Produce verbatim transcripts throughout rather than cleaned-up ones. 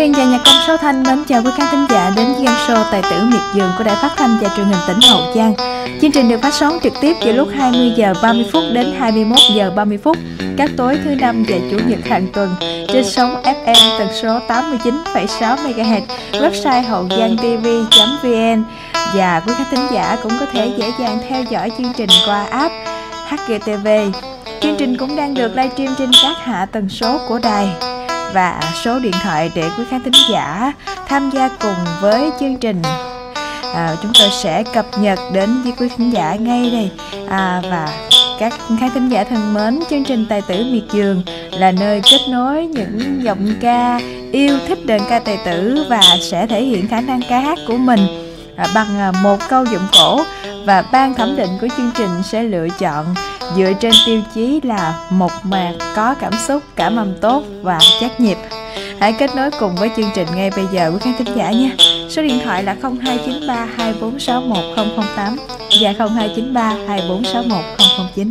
Huyền và nhạc công Sáu Thanh mến chào quý khán thính giả đến với game show Tài tử miệt vườn của Đài Phát thanh và Truyền hình tỉnh Hậu Giang. Chương trình được phát sóng trực tiếp vào lúc hai mươi giờ ba mươi phút đến hai mươi mốt giờ ba mươi phút các tối thứ năm và chủ nhật hàng tuần trên sóng ép em tần số tám mươi chín phẩy sáu mê ga héc, website hậu giang tv chấm vn, và quý khán thính giả cũng có thể dễ dàng theo dõi chương trình qua app hát giê tê vê. Chương trình cũng đang được livestream trên các hạ tần số của đài và số điện thoại để quý khán thính giả tham gia cùng với chương trình. À, chúng tôi sẽ cập nhật đến với quý khán giả ngay đây. À, và các khán thính giả thân mến, chương trình Tài tử miệt vườn là nơi kết nối những giọng ca yêu thích đờn ca tài tử và sẽ thể hiện khả năng ca hát của mình à, bằng một câu giọng cổ, và ban thẩm định của chương trình sẽ lựa chọn dựa trên tiêu chí là một mạc có cảm xúc, cảm âm tốt và chắc nhịp. Hãy kết nối cùng với chương trình ngay bây giờ quý khán thính giả nhé. Số điện thoại là không hai chín ba hai bốn sáu một không không tám và không hai chín ba hai bốn sáu một không không chín.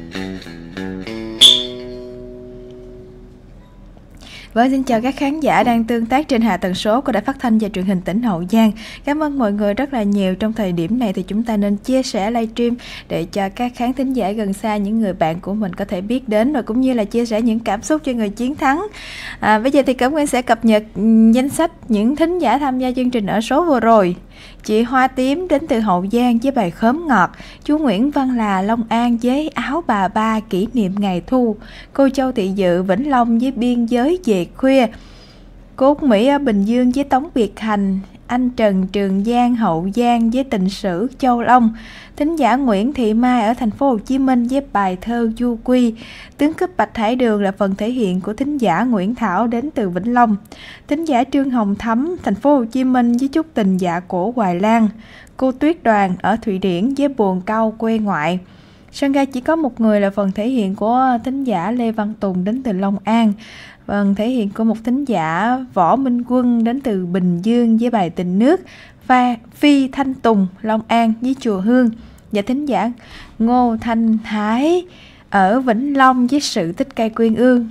Với xin chào các khán giả đang tương tác trên hạ tần số của Đài Phát thanh và Truyền hình tỉnh Hậu Giang. Cảm ơn mọi người rất là nhiều. Trong thời điểm này thì chúng ta nên chia sẻ livestream để cho các khán thính giả gần xa, những người bạn của mình có thể biết đến, và cũng như là chia sẻ những cảm xúc cho người chiến thắng. À, bây giờ thì Cẩm Nguyên sẽ cập nhật danh sách những thính giả tham gia chương trình ở số vừa rồi. Chị Hoa Tím đến từ Hậu Giang với bài Khóm Ngọt. Chú Nguyễn Văn Là Long An với Áo Bà Ba kỷ niệm ngày thu. Cô Châu Thị Dự Vĩnh Long với Biên Giới về khuya. Cô Út Mỹ ở Bình Dương với Tống Biệt Hành. Anh Trần Trường Giang Hậu Giang với Tình Sử Châu Long. Thính giả Nguyễn Thị Mai ở thành phố Hồ Chí Minh với bài thơ Du Quy. Tướng cướp Bạch Hải Đường là phần thể hiện của thính giả Nguyễn Thảo đến từ Vĩnh Long. Thính giả Trương Hồng Thắm thành phố Hồ Chí Minh với Chúc Tình Dạ Cổ Hoài Lan. Cô Tuyết Đoàn ở Thụy Điển với Buồn Cau Quê Ngoại. Sân ga chỉ có một người là phần thể hiện của thính giả Lê Văn Tùng đến từ Long An. Phần thể hiện của một thính giả Võ Minh Quân đến từ Bình Dương với bài Tình Nước. Và Phi Thanh Tùng Long An với Chùa Hương. Và thính giả Ngô Thanh Thái ở Vĩnh Long với Sự Tích Cây Quyên Ương.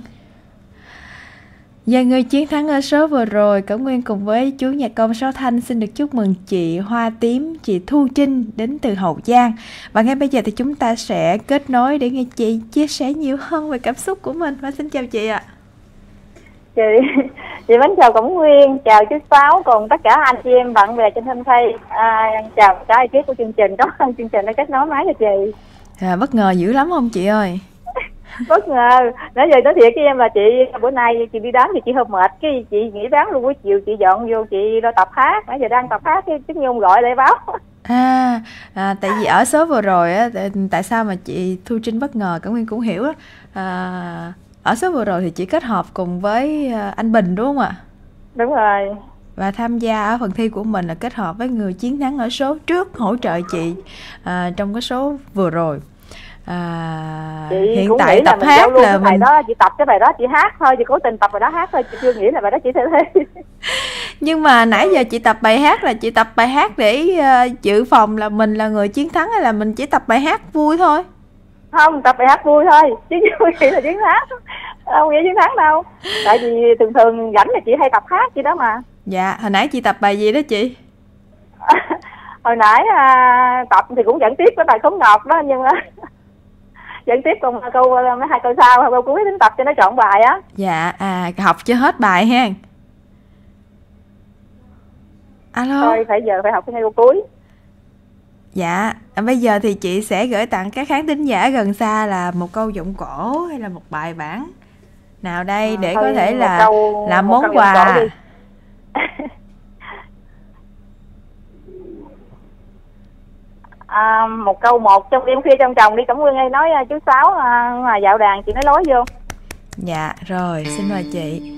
Và người chiến thắng ở số vừa rồi, Cẩm Nguyên cùng với chú nhạc công Sáu Thanh xin được chúc mừng chị Hoa Tím, chị Thu Trinh đến từ Hậu Giang. Và ngay bây giờ thì chúng ta sẽ kết nối để nghe chị chia sẻ nhiều hơn về cảm xúc của mình. Và xin chào chị ạ. Chị, chị mến chào Cẩm Nguyên, chào chú Sáu, cùng tất cả anh chị em bạn bè trên thân phay. À, chào cả ekip của chương trình, cảm ơn chương trình đã kết nối máy cho chị. À, bất ngờ dữ lắm không chị ơi? Bất ngờ, nói về nói thiệt với em là chị bữa nay chị đi đám thì chị hơi mệt, cái chị nghỉ bán luôn, buổi chiều chị dọn vô chị ra tập hát, nãy giờ đang tập hát cái Trúc Nhung gọi để báo. À, à, tại vì ở số vừa rồi á, tại, tại sao mà chị Thu Trinh bất ngờ, Cẩm Nguyên cũng hiểu á. À, ở số vừa rồi thì chị kết hợp cùng với anh Bình đúng không ạ? Đúng rồi. Và tham gia ở phần thi của mình là kết hợp với người chiến thắng ở số trước hỗ trợ chị à, trong cái số vừa rồi. À, chị hiện tại tập là hát là mình bài đó, chị tập cái bài đó chị hát thôi, chị cố tình tập bài đó hát thôi, chị chưa nghĩ là bài đó chị sẽ thi. Nhưng mà nãy giờ chị tập bài hát là chị tập bài hát để uh, dự phòng là mình là người chiến thắng, hay là mình chỉ tập bài hát vui thôi? Không, tập bài hát vui thôi, chứ chưa nghĩ là chiến thắng. Không nghĩ chiến thắng đâu. Tại vì thường thường rảnh là chị hay tập hát chị đó mà. Dạ, hồi nãy chị tập bài gì đó chị? Hồi nãy à, tập thì cũng dẫn tiếp cái bài Khóm Ngọt đó, nhưng mà dẫn tiếp còn câu mấy hai câu sau, câu cuối đến tập cho nó chọn bài á. Dạ, à học cho hết bài ha. Alo. Thôi phải giờ phải học cái ngay câu cuối. Dạ, bây giờ thì chị sẽ gửi tặng các khán thính giả gần xa là một câu giọng cổ hay là một bài bản nào đây để à, có thể là câu, làm món quà. À, một câu một trong đêm khuya trong chồng đi, Cẩm Nguyên ơi, nói chú Sáu à, ngoài dạo đàn chị nói lối vô. Dạ rồi, xin mời chị.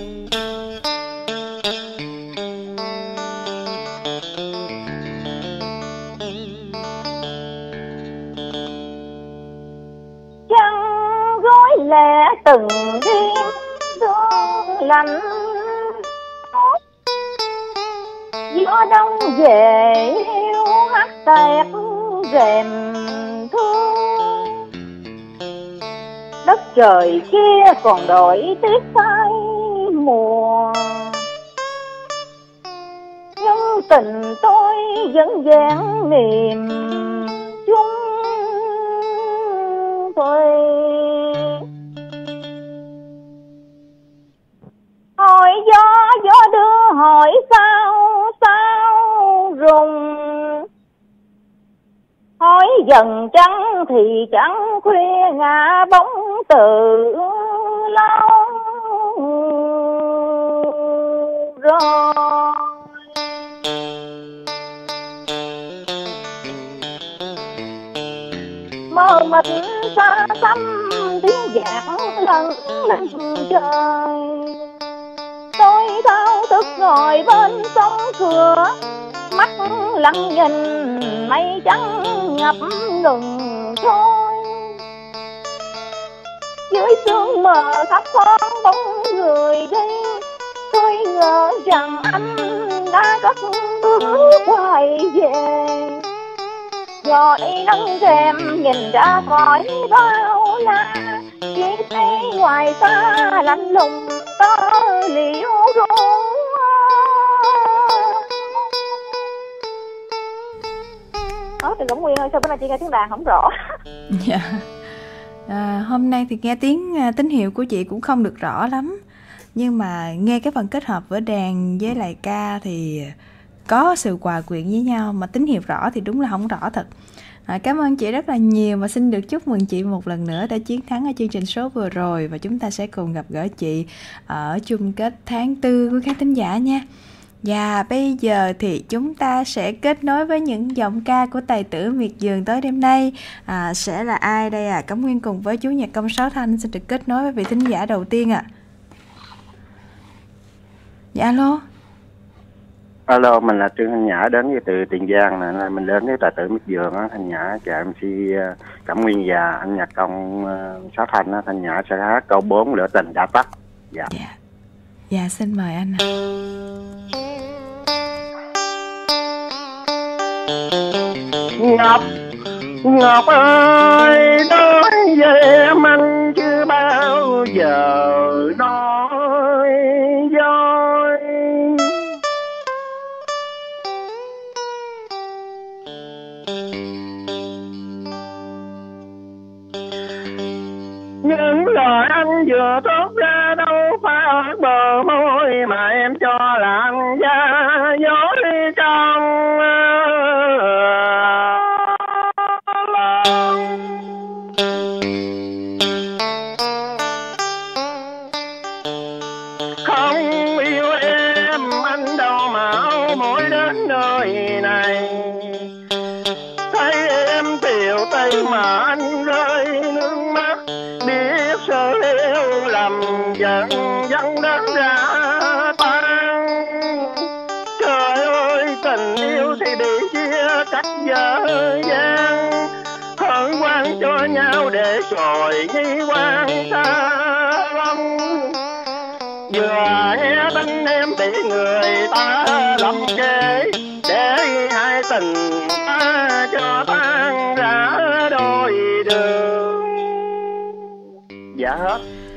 Chân gối lẻ từng đêm sương lạnh, gió đông về hiu hắt tẹt rèm thương, đất trời kia còn đổi tuyết phai mùa, tình tôi vẫn vẹn niềm chung tôi. Hỏi gió gió đưa hỏi sao sao rùng, hỏi dần trắng thì chẳng khuya ngã bóng từ lâu rồi. Mơ mịt xa xăm tiếng giảng lẫn lên trời, tôi thao thức ngồi bên sông cửa, mắt lặng nhìn mây trắng ngập ngừng trôi. Dưới sương mờ thấp thoáng bóng người đi, tôi ngờ rằng anh đã cất bước quay về. Rồi nâng rèm nhìn ra khỏi bao la, chỉ thấy ngoài xa lạnh lùng tơ liễu ru. Ở từ Cẩm Nguyên ơi, sao bữa nay chị nghe tiếng đàn không rõ? Dạ. À, hôm nay thì nghe tiếng tín hiệu của chị cũng không được rõ lắm, nhưng mà nghe cái phần kết hợp với đàn với lại ca thì có sự hòa quyện với nhau, mà tín hiệu rõ thì đúng là không rõ thật. À, cảm ơn chị rất là nhiều và xin được chúc mừng chị một lần nữa đã chiến thắng ở chương trình số vừa rồi, và chúng ta sẽ cùng gặp gỡ chị ở chung kết tháng tư của các thính giả nha. Và bây giờ thì chúng ta sẽ kết nối với những giọng ca của tài tử miệt vườn tối đêm nay. À, sẽ là ai đây à? Cẩm Nguyên cùng với chú nhạc công Sáu Thanh sẽ được kết nối với vị thính giả đầu tiên ạ. À. Dạ alo. Alo, mình là Trương Thanh Nhã đến với từ Tiền Giang nè, mình đến với tài tử miệt vườn á. Thanh Nhã chào em xê Cẩm Nguyên và anh nhạc công Sáu Thanh á. Thanh Nhã sẽ hát câu bốn lửa tình đã tắt. Dạ. Dạ. Dạ xin mời anh ạ. Ngọc, Ngọc ơi, nói về em anh chưa bao giờ nói dối. Những lời anh vừa thốt ra đâu phải ở bờ môi mà em cho là anh ra dối trong lòng. Không yêu em anh đâu mà mỗi đến nơi này, thấy em tiều tay mà anh rơi nước mắt, biết sợ yêu lầm giận dâng đất ra tan. Trời ơi tình yêu thì bị chia cách giờ gian, hỡi quan cho nhau để rồi như quan xa lắm. Vừa nghe tin em bị người ta lầm kế, để hai tình ta cho tan ra đôi đường. Dạ hết.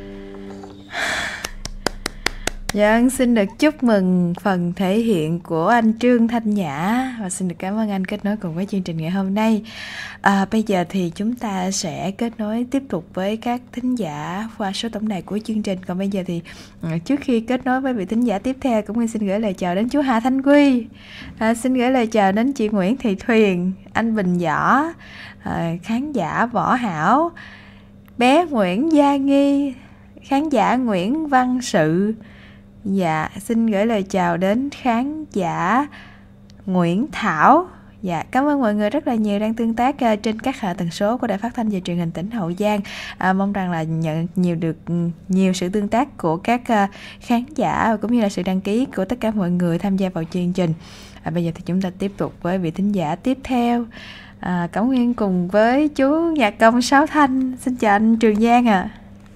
Dạ, xin được chúc mừng phần thể hiện của anh Trương Thanh Nhã và xin được cảm ơn anh kết nối cùng với chương trình ngày hôm nay. À, bây giờ thì chúng ta sẽ kết nối tiếp tục với các thính giả qua số tổng đài của chương trình. Còn bây giờ thì trước khi kết nối với vị thính giả tiếp theo, cũng xin gửi lời chào đến chú Hà Thanh Quy, à, xin gửi lời chào đến chị Nguyễn Thị Thuyền, anh Bình Võ, à, khán giả Võ Hảo, bé Nguyễn Gia Nghi, khán giả Nguyễn Văn Sự. Dạ, xin gửi lời chào đến khán giả Nguyễn Thảo. Dạ, cảm ơn mọi người rất là nhiều đang tương tác uh, trên các hạ tần số của Đài Phát thanh và Truyền hình tỉnh Hậu Giang. À, mong rằng là nhận nhiều được nhiều sự tương tác của các uh, khán giả cũng như là sự đăng ký của tất cả mọi người tham gia vào chương trình. À, bây giờ thì chúng ta tiếp tục với vị thính giả tiếp theo. À, Cẩm Nguyên cùng với chú nhạc công Sáu Thanh. Xin chào anh Trường Giang ạ. À.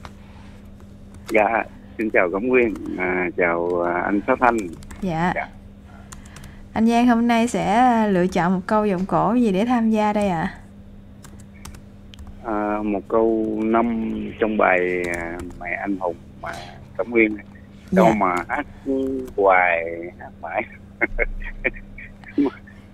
Dạ, xin chào Cẩm Nguyên, à, chào anh Sáu Thanh. Dạ. dạ. Anh Giang hôm nay sẽ lựa chọn một câu giọng cổ gì để tham gia đây ạ? À? À, một câu năm trong bài Mẹ Anh Hùng mà Cẩm Nguyên. Câu dạ. mà hát hoài, hát mãi.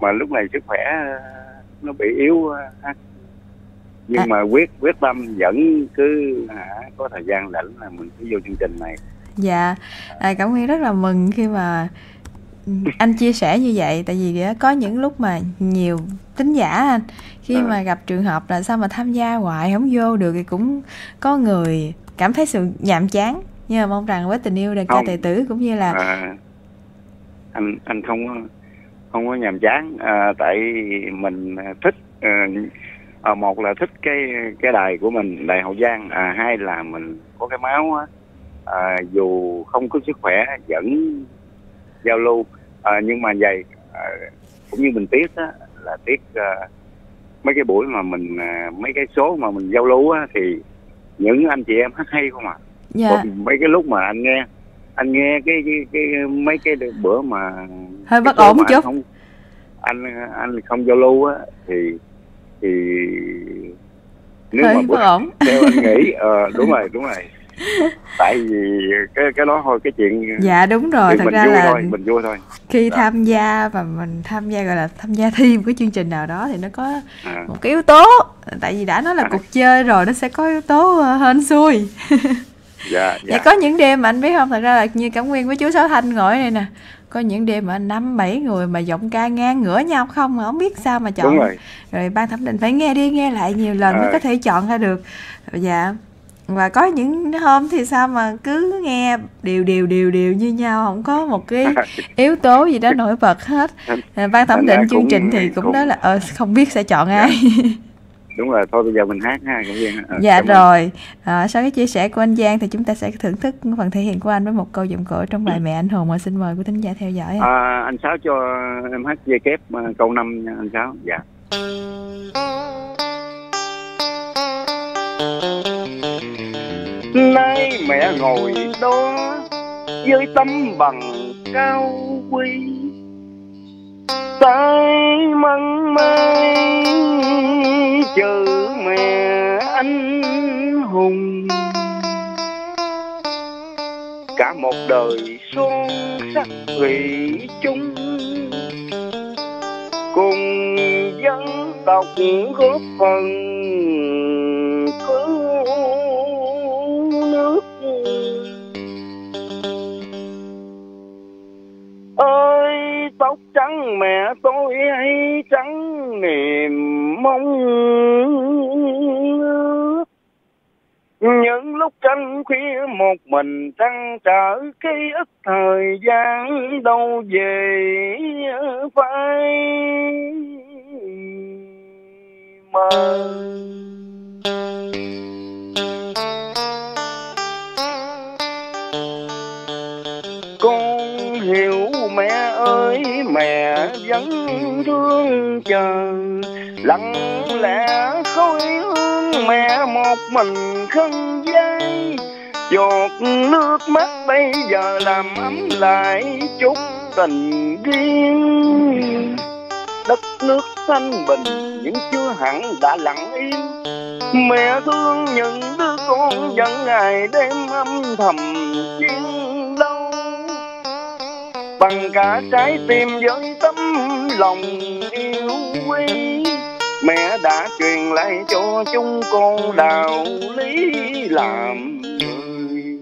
mà lúc này sức khỏe nó bị yếu ha. Nhưng à. mà quyết quyết tâm vẫn cứ hả, có thời gian rảnh là mình cứ vô chương trình này. Dạ, à, Cẩm Nguyên rất là mừng khi mà anh chia sẻ như vậy. Tại vì có những lúc mà nhiều thính giả anh khi à. mà gặp trường hợp là sao mà tham gia hoài không vô được thì cũng có người cảm thấy sự nhàm chán. Nhưng mà mong rằng với tình yêu đàn ca tài tử cũng như là à, anh anh không có không có nhàm chán, à, tại mình thích à, à, một là thích cái cái đài của mình, đài Hậu Giang, à, hai là mình có cái máu á, à, dù không có sức khỏe vẫn giao lưu, à, nhưng mà vậy à, cũng như mình tiếc á, là tiếc à, mấy cái buổi mà mình à, mấy cái số mà mình giao lưu á, thì những anh chị em hát hay không à. Dạ. Còn mấy cái lúc mà anh nghe anh nghe cái cái, cái mấy cái bữa mà hơi bất ổn một chút, không, anh anh không giao lưu á thì thì nếu hơi mà bất ổn theo anh nghĩ ờ đúng rồi đúng rồi tại vì cái cái đó thôi, cái chuyện dạ đúng rồi, thật mình ra vui là thôi, mình vui thôi. Khi đó. tham gia và mình tham gia gọi là tham gia thi một cái chương trình nào đó thì nó có à. một cái yếu tố, tại vì đã nói là à. cuộc chơi rồi nó sẽ có yếu tố hên xui. Dạ, dạ. Có những đêm mà anh biết không, thật ra là như Cẩm Nguyên với chú Sáu Thanh ngồi này nè, có những đêm mà năm bảy người mà giọng ca ngang ngửa nhau không mà không biết sao mà chọn. rồi. rồi ban thẩm định phải nghe đi nghe lại nhiều lần à. mới có thể chọn ra được. Dạ. Và có những hôm thì sao mà cứ nghe đều đều đều đều như nhau, không có một cái yếu tố gì đó nổi bật hết. Ban thẩm định chương trình thì cũng, cũng đó là ờ, không biết sẽ chọn ai. Đúng rồi, thôi bây giờ mình hát ha. À, dạ rồi, à, sau cái chia sẻ của anh Giang thì chúng ta sẽ thưởng thức phần thể hiện của anh với một câu giọng cổ trong bài Mẹ Anh Hùng. Mà xin mời quý thính giả theo dõi. À, anh Sáu cho em hát dây kép câu năm nha anh Sáu. Dạ. Nay mẹ ngồi đó với tấm bằng cao quý, tay măng mai chữ mẹ anh hùng, cả một đời son sắc thủy chung, cùng dân tộc góp phần cứu nước. Ơi tóc trắng mẹ tôi hay trắng niềm mong ước, những lúc tranh khuya một mình trăn trở ký ức thời gian đâu về phai mờ. Con hiểu mẹ ơi, mẹ vẫn thương chờ, lặng lẽ khói hương mẹ một mình khăn vai, giọt nước mắt bây giờ làm ấm lại chút tình riêng. Đất nước thanh bình nhưng chưa hẳn đã lặng im, mẹ thương những đứa con vẫn ngày đêm âm thầm chiến đấu, bằng cả trái tim với tấm lòng yêu quý. Mẹ đã truyền lại cho chúng con đạo lý làm người.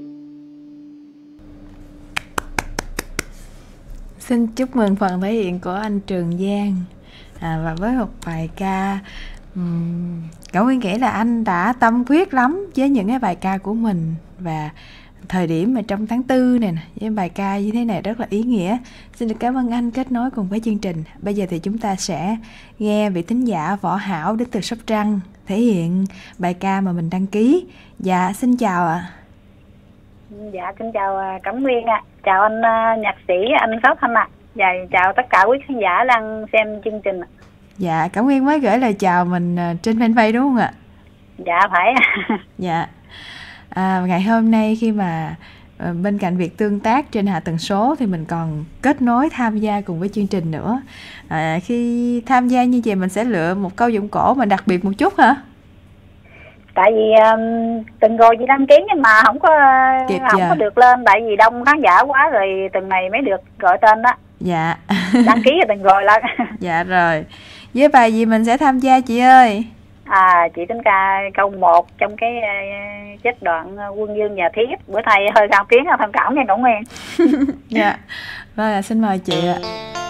Xin chúc mừng phần thể hiện của anh Trường Giang, à, và với một bài ca um, Cẩm Nguyên nghĩ là anh đã tâm huyết lắm với những cái bài ca của mình, và thời điểm mà trong tháng tư này nè, với bài ca như thế này rất là ý nghĩa. Xin được cảm ơn anh kết nối cùng với chương trình. Bây giờ thì chúng ta sẽ nghe vị thính giả Võ Hảo đến từ Sóc Trăng thể hiện bài ca mà mình đăng ký. Dạ xin chào ạ. Dạ xin chào Cẩm Nguyên ạ. À. Chào anh uh, nhạc sĩ anh Sáu Thanh ạ. À. Dạ chào tất cả quý khán giả đang xem chương trình ạ. Dạ Cẩm Nguyên mới gửi lời chào mình uh, trên fanpage đúng không ạ? Dạ phải. Dạ. À, ngày hôm nay khi mà uh, bên cạnh việc tương tác trên hạ tần số thì mình còn kết nối tham gia cùng với chương trình nữa. À, khi tham gia như vậy mình sẽ lựa một câu giọng cổ mà đặc biệt một chút hả? Tại vì um, tuần rồi chị đăng ký nhưng mà không có Kịp không giờ. có được lên, tại vì đông khán giả quá rồi, tuần này mới được gọi tên đó. Dạ. Đăng ký rồi tuần rồi là. Dạ rồi. Với bài gì mình sẽ tham gia chị ơi? À, chị tính ca câu một trong cái uh, trích đoạn uh, Quân Dương Nhà Thiếp. Bữa thầy hơi khao kiến tham khảo nghe Ngọc Nguyên. Dạ. Vâng ạ, xin mời chị ạ.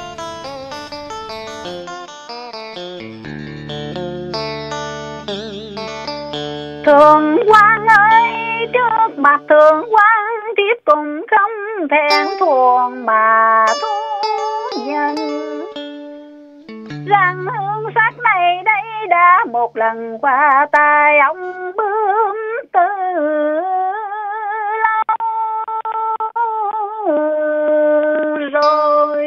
Thường Quang ơi, trước mặt Thường Quang, thiếp cũng không thẹn thuồng mà thú nhận rằng hương sắc này đây đã một lần qua tay ông bướm từ lâu rồi.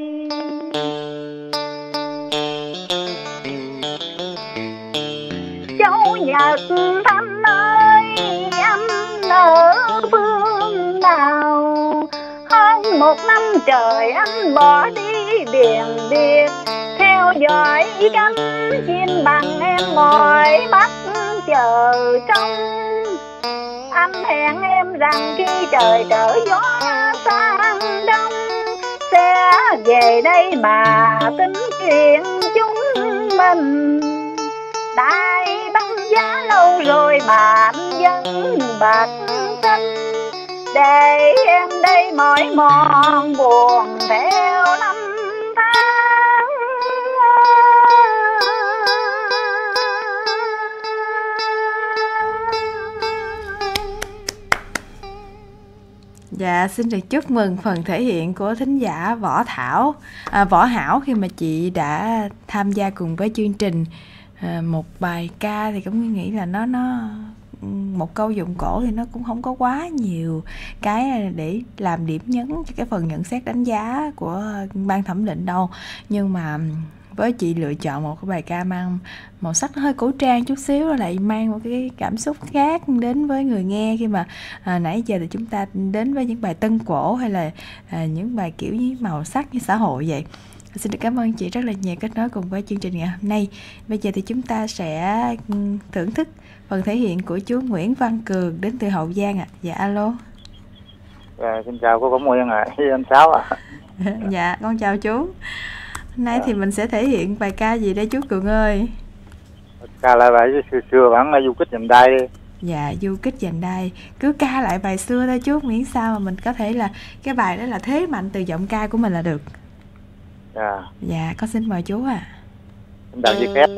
Cháu Nhật Thanh ơi, anh ở phương nào? Hơn một năm trời anh bỏ đi biển biệt, theo dõi cánh chim bằng em mỏi mắt chờ trông. Anh hẹn em rằng khi trời trở gió sang đông, sẽ về đây mà tính chuyện chúng mình. Đại băng giá lâu rồi mà anh vẫn bạc xanh, để em đây mỏi mòn buồn theo năm tháng. Dạ, xin được chúc mừng phần thể hiện của thính giả Võ Thảo, à, Võ Hảo khi mà chị đã tham gia cùng với chương trình. À, một bài ca thì cũng nghĩ là nó nó một câu giọng cổ thì nó cũng không có quá nhiều cái để làm điểm nhấn cho cái phần nhận xét đánh giá của ban thẩm định đâu, nhưng mà với chị lựa chọn một cái bài ca mang màu sắc nó hơi cổ trang chút xíu, lại mang một cái cảm xúc khác đến với người nghe, khi mà à, nãy giờ thì chúng ta đến với những bài tân cổ hay là à, những bài kiểu như màu sắc như xã hội vậy. Xin được cảm ơn chị rất là nhiều kết nối cùng với chương trình ngày hôm nay. Bây giờ thì chúng ta sẽ thưởng thức phần thể hiện của chú Nguyễn Văn Cường đến từ Hậu Giang ạ. À. Dạ alo. Dạ, xin chào cô Cẩm Nguyên ạ, à. anh Sáu ạ. À. Dạ, con chào chú. Hôm nay dạ. thì mình sẽ thể hiện bài ca gì đây chú Cường ơi? Ca lại bài xưa xưa bản là Du Kích Dành Đai đi. Dạ, Du Kích Dành Đai. Cứ ca lại bài xưa thôi chú, miễn sao mà mình có thể là cái bài đó là thế mạnh từ giọng ca của mình là được. Dạ. Dạ, con xin mời chú ạ. À. Em đào dây két đi.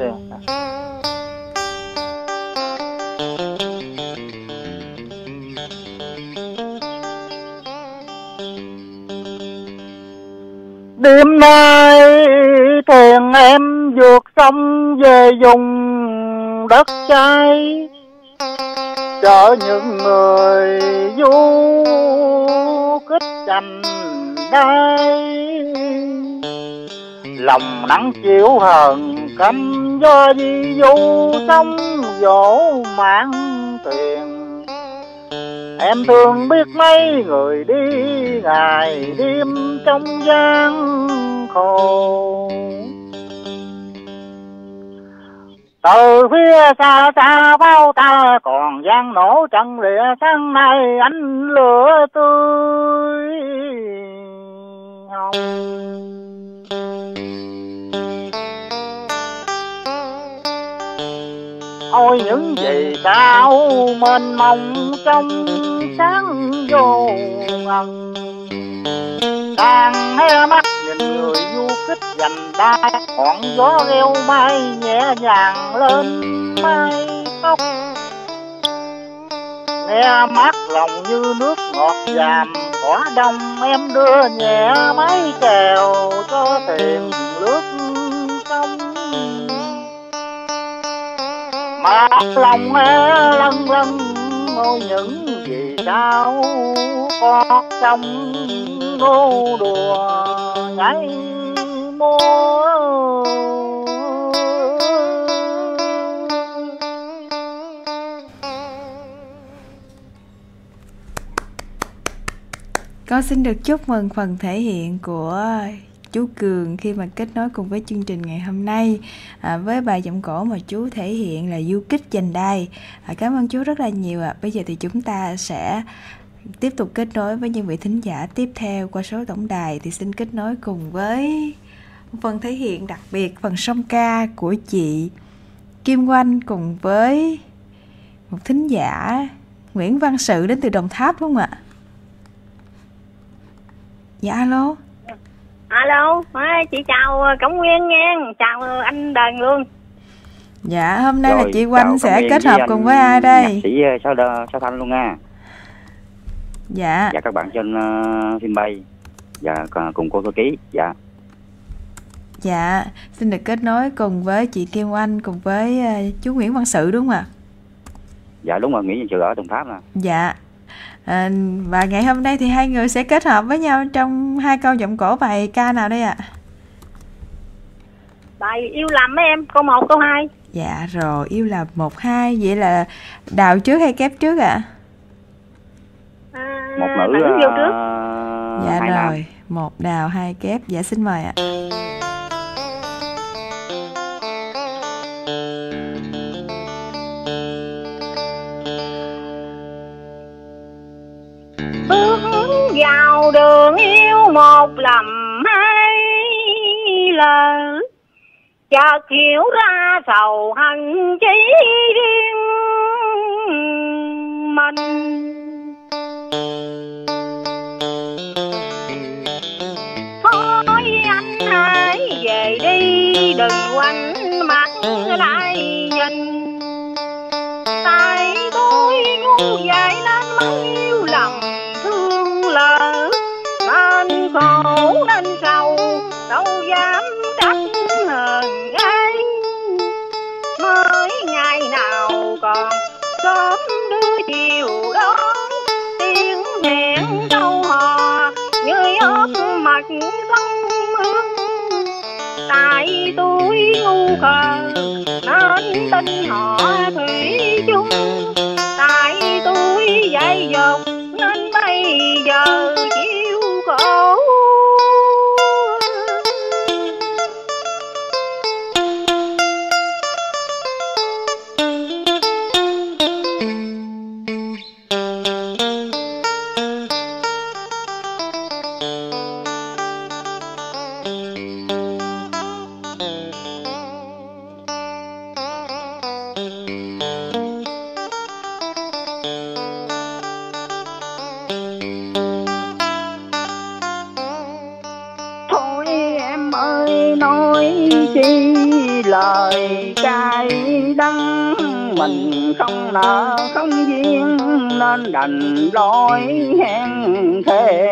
Đêm nay thuyền em vượt sông về vùng đất cháy, chở những người du kích Dành Đai. Lòng nắng chiếu hờn căm do di du sông dỗ mạng thuyền. Em thương biết mấy người đi ngày đêm trong gian khổ. Từ phía xa xa bao ta còn gian nổ trận lìa sáng nay ánh lửa tươi hồng. Ôi những gì sao mênh mông trong sáng vô ngần, đang hé mắt nhìn người du kích Dành Đai. Ngọn gió reo mai nhẹ nhàng lên mái tóc, nghe mát lòng như nước ngọt dàm cỏ đông. Em đưa nhẹ mái chèo cho thuyền lướt sông, mà lòng e lân lân. Ôi những gì sao có trong nô đùa nhảy múa. Con xin được chúc mừng phần thể hiện của chú Cường khi mà kết nối cùng với chương trình ngày hôm nay à, với bài giọng cổ mà chú thể hiện là Du Kích Dành Đai. À, cảm ơn chú rất là nhiều ạ. À. Bây giờ thì chúng ta sẽ tiếp tục kết nối với những vị thính giả tiếp theo qua số tổng đài. Thì xin kết nối cùng với phần thể hiện đặc biệt, phần song ca của chị Kim Oanh cùng với một thính giả Nguyễn Văn Sự đến từ Đồng Tháp, đúng không ạ? Dạ alo. Alo, chị chào Cẩm Nguyên nha, chào anh Đền luôn. Dạ, hôm nay Rồi, là chị Oanh sẽ Nguyên kết với hợp anh cùng với ai đây? Nhạc sĩ Sao Sao Thanh luôn nha. Dạ. Dạ các bạn trên uh, phim bay. Dạ cùng cô thư ký. Dạ. Dạ, xin được kết nối cùng với chị Kim Oanh cùng với uh, chú Nguyễn Văn Sự đúng không ạ? Dạ đúng rồi, Nguyễn Văn Sự ở Đồng Tháp nè. Dạ. À, và ngày hôm nay thì hai người sẽ kết hợp với nhau trong hai câu giọng cổ bài ca nào đây ạ? À? Bài Yêu Lầm mấy em, câu một, câu hai. Dạ rồi, Yêu Lầm một, hai. Vậy là Đào trước hay Kép trước ạ? À? À, một nữ uh, vô trước. Dạ hai rồi, nam. một Đào, hai Kép. Dạ xin mời ạ. Bước vào đường yêu một lầm hai lời, chợt hiểu ra sầu hận chỉ riêng mình. Thôi anh hãy về đi, đừng quanh mắt lại nhìn. Tại tôi ngu dại nên mới yêu lầm thương lỡ, nên khổ nên sầu, đâu dám trách hờn ai. Mới ngày nào còn sớm đưa chiều đón, tiếng hẹn câu hò như ớt mặt sông mưa. Tại tôi ngu khờ nên tin họ thủy chung, tại tôi dại dột nên bây giờ chịu khổ. Lời cay đắng mình không nợ không duyên, nên đành lối hẹn thề.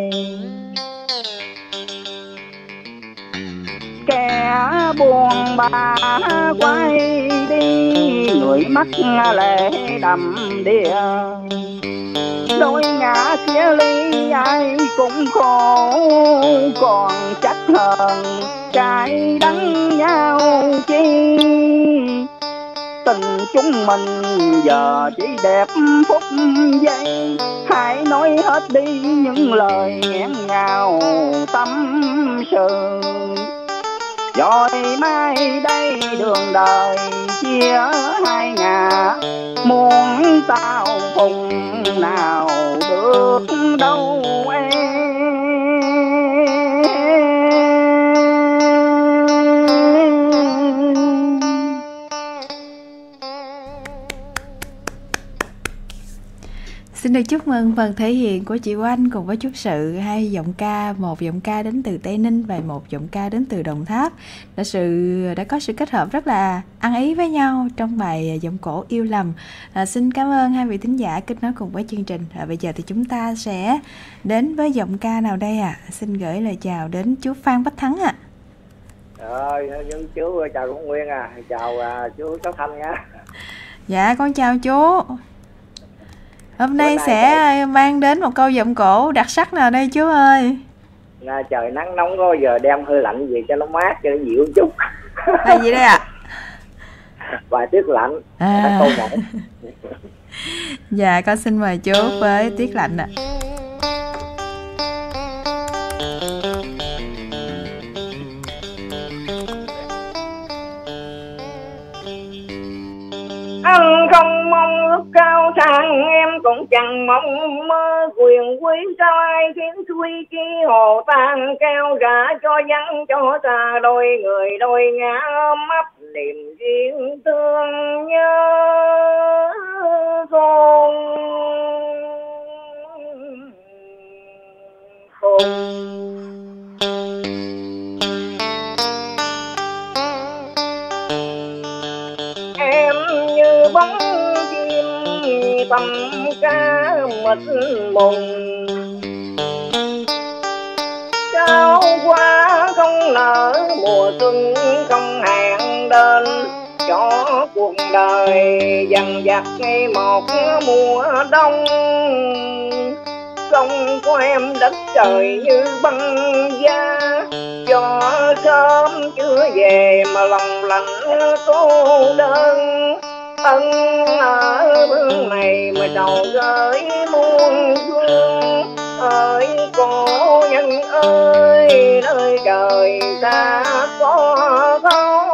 Kẻ buồn bã quay đi, người mắt lệ đầm đìa. Đôi ngã chia ly ai cũng khổ, còn trách hờn cay đắng nhau chi. Tình chúng mình giờ chỉ đẹp phút giây, hãy nói hết đi những lời nghẹn ngào tâm sự. Rồi mai đây đường đời chia hai ngả, muốn tao cùng nào được đâu em. Xin được chúc mừng phần thể hiện của chị Oanh cùng với chú Sự, hai giọng ca, một giọng ca đến từ Tây Ninh và một giọng ca đến từ Đồng Tháp, đã sự đã có sự kết hợp rất là ăn ý với nhau trong bài giọng cổ Yêu Lầm. À, xin cảm ơn hai vị thính giả kết nối cùng với chương trình. À, bây giờ thì chúng ta sẽ đến với giọng ca nào đây ạ? À? Xin gửi lời chào đến chú Phan Bách Thắng ạ. À. Rồi, chú chào Cẩm Nguyên à, chào uh, chú Sáu Thanh nha. Dạ con chào chú. Hôm nay, nay sẽ thì... mang đến một câu giọng cổ đặc sắc nào đây chú ơi? À, trời nắng nóng có giờ đem hơi lạnh về cho nó mát, cho nó dịu chút. Là gì đây ạ? À? Bài Tiết Lạnh. À. Câu một. Dạ con xin mời chú với Tiết Lạnh ạ. À. cũng chẳng mong mơ quyền quý sao ai khiến suy chi hồ tan keo rã cho vắng cho xa đôi người đôi ngã ôm ấp niềm duyên thương nhớ khôn khôn. Em như bóng chim tầm ca mịt mùng, trao qua không nở mùa xuân không hẹn đến, cho cuộc đời dằn vặt ngay một mùa đông. Sông của em đất trời như băng giá, gió sớm chưa về mà lòng lạnh cô đơn. Ân ở phương này mà đầu gửi muôn phương, ơi cô nhân ơi nơi trời ta có không.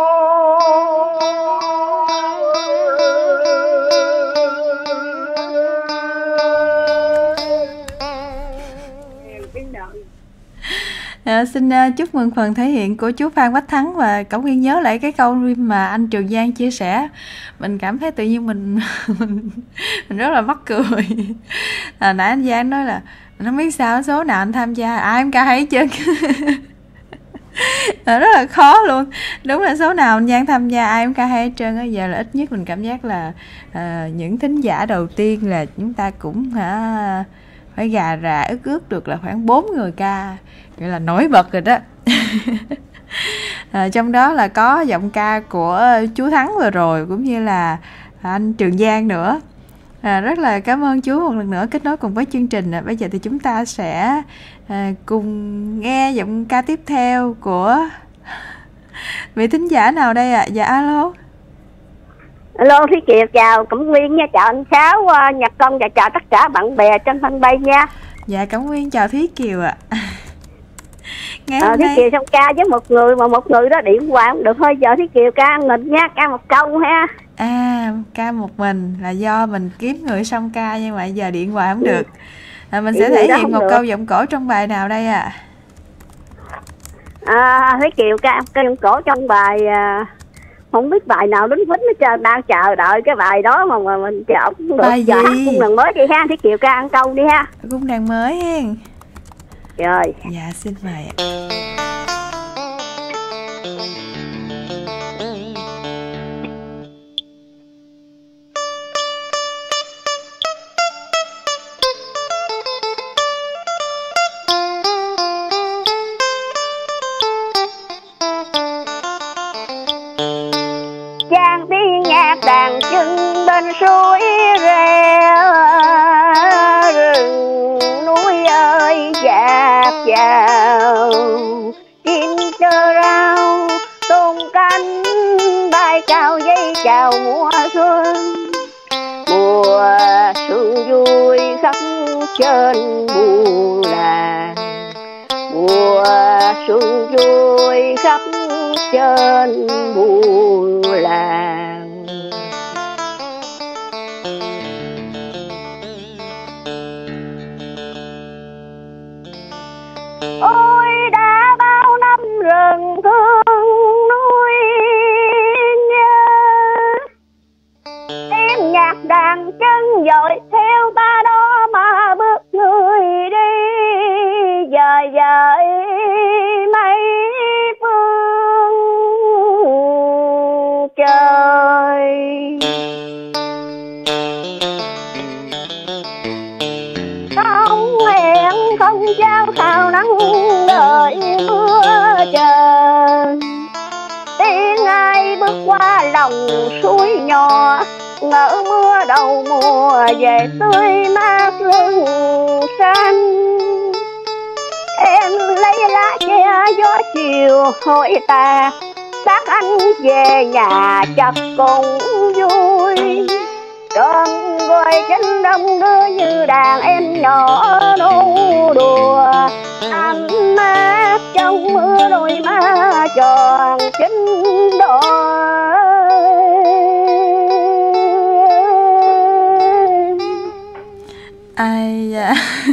À, xin uh, chúc mừng phần thể hiện của chú Phan Bách Thắng, và Cẩm Nguyên nhớ lại cái câu mà anh Trường Giang chia sẻ, mình cảm thấy tự nhiên mình mình, mình rất là mắc cười. À, nãy anh Giang nói là nó biết sao số nào anh tham gia ai em ca hay chứ. À, rất là khó luôn, đúng là số nào anh Giang tham gia ai em ca hay hết trơn á. Giờ là ít nhất mình cảm giác là à, những thính giả đầu tiên là chúng ta cũng hả phải gà rà ức ước được là khoảng bốn người ca, gọi là nổi bật rồi đó. À, trong đó là có giọng ca của chú Thắng vừa rồi cũng như là anh Trường Giang nữa. À, rất là cảm ơn chú một lần nữa kết nối cùng với chương trình. À, bây giờ thì chúng ta sẽ à, cùng nghe giọng ca tiếp theo của vị thính giả nào đây ạ? À? Dạ alo. Alo Thúy Kiều chào Cẩm Nguyên nha, chào anh Sáu, uh, Nhật Công và chào tất cả bạn bè trên fanpage nha. Dạ Cẩm Nguyên chào Thúy Kiều ạ. À. Nghe Ờ, Thúy Kiều xong ca với một người mà một người đó điện qua không được, thôi giờ Thúy Kiều ca mình nha, ca một câu ha. À ca một mình là do mình kiếm người xong ca nhưng mà giờ điện qua không được. À, mình sẽ thể hiện một được. Câu giọng cổ trong bài nào đây ạ? À? À, Thúy Kiều ca câu giọng cổ trong bài uh, không biết bài nào đến vĩnh hết trơn, đang chờ đợi cái bài đó mà, mà mình chờ cũng được. Bài giờ gì? Cung đàn mới đi ha, Thúy Kiều ca ăn câu đi ha. Cung đàn mới hen. Rồi. Dạ xin mời ạ. Giang tiếng nhạc đàn chân bên suối reo, rừng núi ơi dạt vào, chim chơ rao tung cánh bay cao dây chào mùa xuân. Mùa xuân vui khắp trên buôn làng, mùa xuân vui khắp trên buôn làng. Ôi đã bao năm rừng thương núi nhớ, em nhạc đàn chân dội theo ta đó mà bước người đi, dời dời mấy phương trời. Không hẹn không giao sao nắng đợi mưa chờ, tiếng ai bước qua lòng suối nhỏ, ngỡ mưa đầu mùa về tươi mát rừng xanh. Em lấy lá che gió chiều hỏi ta, bác anh về nhà chắc cũng vui. Cơn gọi trên đông đưa như đàn em nhỏ nô đùa, ánh mát trong mưa đôi má tròn chính đỏ. Ai dạ.